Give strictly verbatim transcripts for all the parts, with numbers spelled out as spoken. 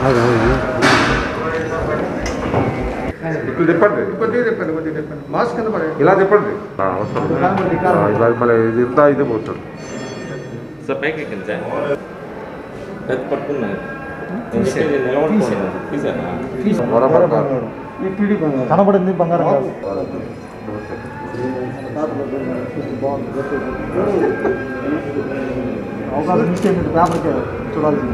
ఇప్పుడు చెప్పండి కొద్దిగా చెప్పండి కొద్దిగా చెప్పండి మాస్క్ కింద పడే ఇలా చెప్పండి ఇలా మళ్ళీ ఇది ఇంత ఇదే పోతుంది సార్ పైకి ఎక్కింది సార్ పెద్ద పట్టుకున్నాను నిలబడుకున్నాను తీసానా కనబడింది బంగారం కాదు అవకాశం ఇస్తే మీరు పేపర్కి చూడాల్సింది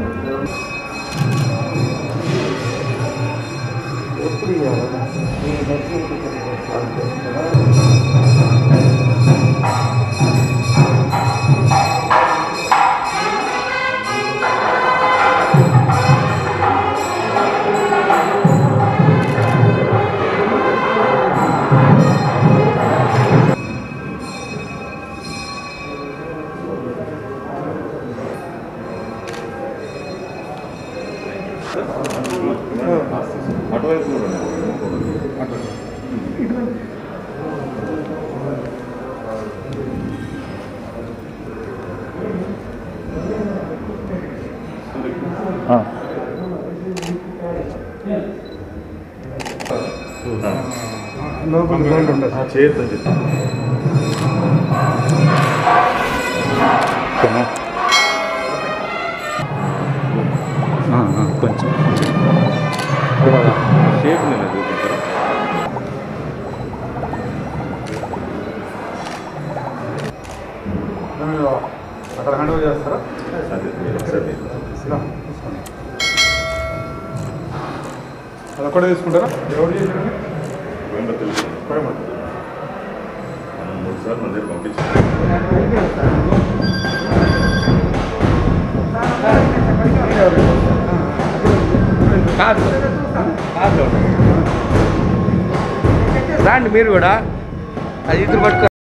అటువైపు లోపల గోల్డ్ ఉంటుంది చేయొద్దని చెప్పి కొంచెం షేప్ నేను చూపించారా అక్కడ హ్యాండ్ ఓవర్ చేస్తారా అదే మీరు ఒకసారి అది ఒక్కడే తీసుకుంటారా ఎవరు చేసారండి కోయంబత్తూరు కోయంబత్తూరు మనం మూడు సార్లు మన దగ్గర పంపించాం రాండి మీరు కూడా అది ఇద్దరు పట్టుకో